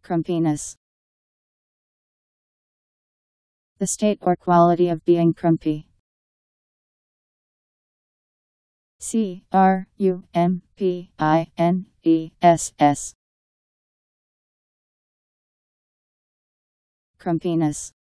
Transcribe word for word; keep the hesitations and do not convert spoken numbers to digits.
Crumpiness. The state or quality of being crumpy. C R U M P I N E S S. Crumpiness.